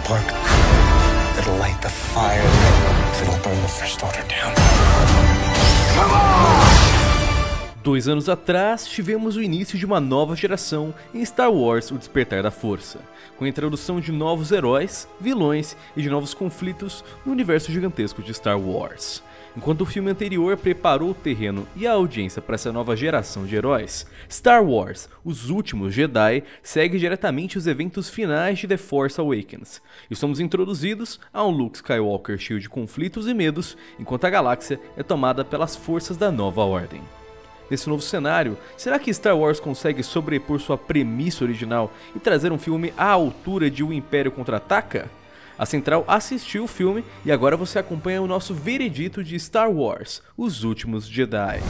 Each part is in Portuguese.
spark that'll light the fire that'll burn the First Order down. Come on! 2 anos atrás, tivemos o início de uma nova geração em Star Wars: O Despertar da Força, com a introdução de novos heróis, vilões e de novos conflitos no universo gigantesco de Star Wars. Enquanto o filme anterior preparou o terreno e a audiência para essa nova geração de heróis, Star Wars: Os Últimos Jedi segue diretamente os eventos finais de The Force Awakens, e somos introduzidos a um Luke Skywalker cheio de conflitos e medos, enquanto a galáxia é tomada pelas forças da Nova Ordem. Nesse novo cenário, será que Star Wars consegue sobrepor sua premissa original e trazer um filme à altura de O Império Contra-Ataca? A Central assistiu o filme e agora você acompanha o nosso veredito de Star Wars: Os Últimos Jedi.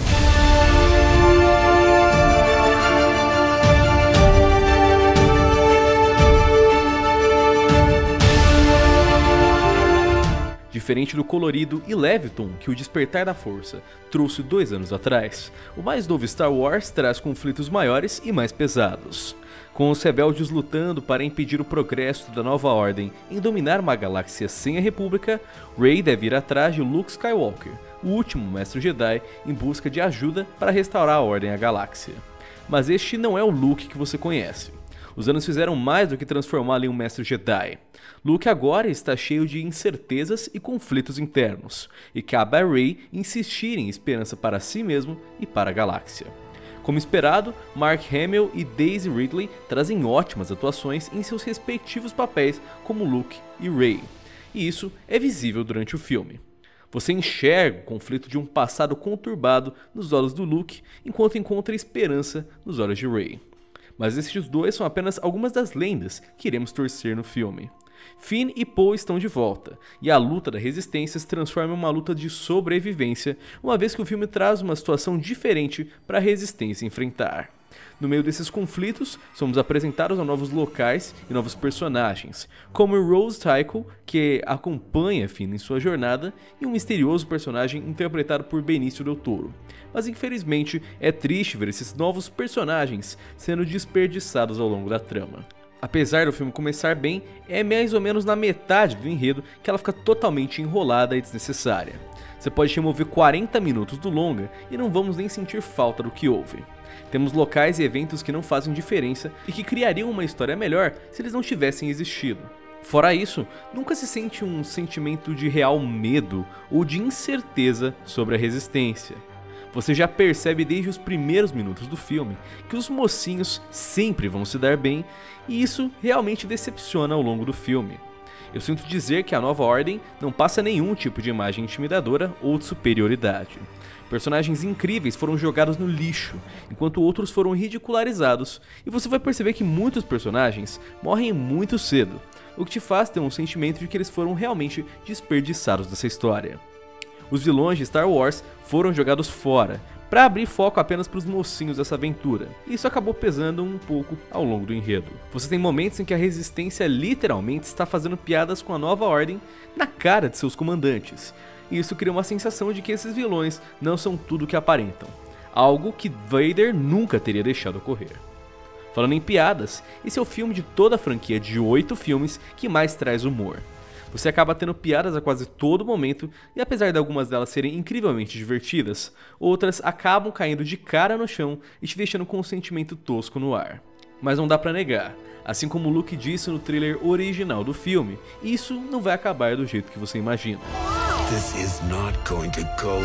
Diferente do colorido e leve tom que O Despertar da Força trouxe 2 anos atrás, o mais novo Star Wars traz conflitos maiores e mais pesados. Com os rebeldes lutando para impedir o progresso da Nova Ordem em dominar uma galáxia sem a República, Rey deve ir atrás de Luke Skywalker, o último Mestre Jedi, em busca de ajuda para restaurar a Ordem à galáxia. Mas este não é o Luke que você conhece. Os anos fizeram mais do que transformá-lo em um Mestre Jedi. Luke agora está cheio de incertezas e conflitos internos, e cabe a Rey insistir em esperança para si mesmo e para a galáxia. Como esperado, Mark Hamill e Daisy Ridley trazem ótimas atuações em seus respectivos papéis como Luke e Rey, e isso é visível durante o filme. Você enxerga o conflito de um passado conturbado nos olhos do Luke, enquanto encontra esperança nos olhos de Rey. Mas esses dois são apenas algumas das lendas que iremos torcer no filme. Finn e Poe estão de volta, e a luta da resistência se transforma em uma luta de sobrevivência, uma vez que o filme traz uma situação diferente para a resistência enfrentar. No meio desses conflitos, somos apresentados a novos locais e novos personagens, como Rose Tycho, que acompanha Finn em sua jornada, e um misterioso personagem interpretado por Benício Del Toro. Mas infelizmente é triste ver esses novos personagens sendo desperdiçados ao longo da trama. Apesar do filme começar bem, é mais ou menos na metade do enredo que ela fica totalmente enrolada e desnecessária. Você pode remover 40 minutos do longa e não vamos nem sentir falta do que houve. Temos locais e eventos que não fazem diferença e que criariam uma história melhor se eles não tivessem existido. Fora isso, nunca se sente um sentimento de real medo ou de incerteza sobre a resistência. Você já percebe desde os primeiros minutos do filme que os mocinhos sempre vão se dar bem, e isso realmente decepciona ao longo do filme. Eu sinto dizer que a Nova Ordem não passa nenhum tipo de imagem intimidadora ou de superioridade. Personagens incríveis foram jogados no lixo, enquanto outros foram ridicularizados, e você vai perceber que muitos personagens morrem muito cedo, o que te faz ter um sentimento de que eles foram realmente desperdiçados dessa história. Os vilões de Star Wars foram jogados fora, para abrir foco apenas para os mocinhos dessa aventura, e isso acabou pesando um pouco ao longo do enredo. Você tem momentos em que a resistência literalmente está fazendo piadas com a Nova Ordem na cara de seus comandantes, e isso cria uma sensação de que esses vilões não são tudo o que aparentam, algo que Vader nunca teria deixado ocorrer. Falando em piadas, esse é o filme de toda a franquia de 8 filmes que mais traz humor. Você acaba tendo piadas a quase todo momento, e apesar de algumas delas serem incrivelmente divertidas, outras acabam caindo de cara no chão e te deixando com um sentimento tosco no ar. Mas não dá pra negar, assim como o Luke disse no trailer original do filme, isso não vai acabar do jeito que você imagina. This is not going to go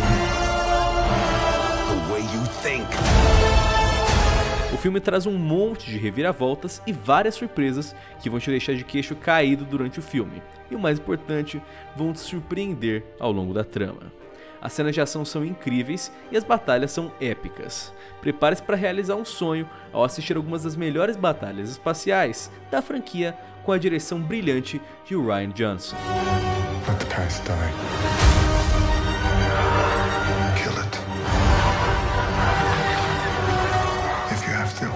the way you think. O filme traz um monte de reviravoltas e várias surpresas que vão te deixar de queixo caído durante o filme, e o mais importante, vão te surpreender ao longo da trama. As cenas de ação são incríveis e as batalhas são épicas. Prepare-se para realizar um sonho ao assistir algumas das melhores batalhas espaciais da franquia com a direção brilhante de Rian Johnson. Let the past die. Kill it. If you have to.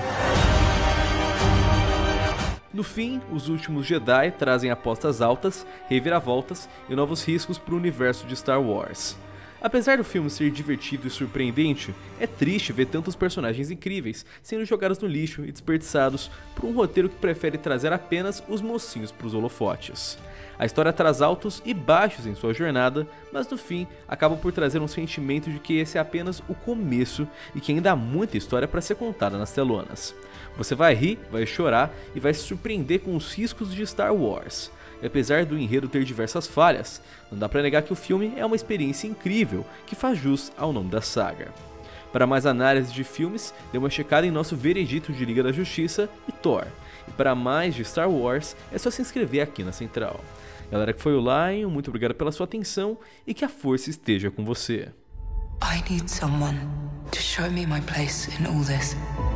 No fim, Os Últimos Jedi trazem apostas altas, reviravoltas e novos riscos para o universo de Star Wars. Apesar do filme ser divertido e surpreendente, é triste ver tantos personagens incríveis sendo jogados no lixo e desperdiçados por um roteiro que prefere trazer apenas os mocinhos para os holofotes. A história traz altos e baixos em sua jornada, mas no fim acaba por trazer um sentimento de que esse é apenas o começo e que ainda há muita história para ser contada nas telonas. Você vai rir, vai chorar e vai se surpreender com os riscos de Star Wars. E apesar do enredo ter diversas falhas, não dá pra negar que o filme é uma experiência incrível que faz jus ao nome da saga. Para mais análise de filmes, dê uma checada em nosso veredito de Liga da Justiça e Thor. E para mais de Star Wars, é só se inscrever aqui na Central. Galera que foi o Lion, muito obrigado pela sua atenção e que a força esteja com você. I need someone to show me my place in all this.